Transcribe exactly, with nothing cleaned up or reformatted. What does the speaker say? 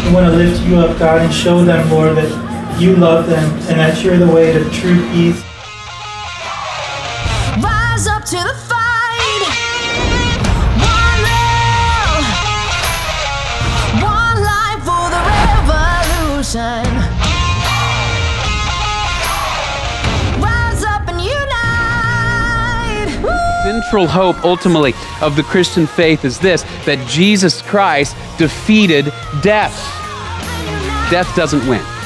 We want to lift you up, God, and show them, Lord, that you love them and that you're the way to true peace. Rise up to the fight. One love, one life for the revolution. Rise up and unite. Woo! Central hope, ultimately, of the Christian faith is this, that Jesus Christ defeated death. Death doesn't win.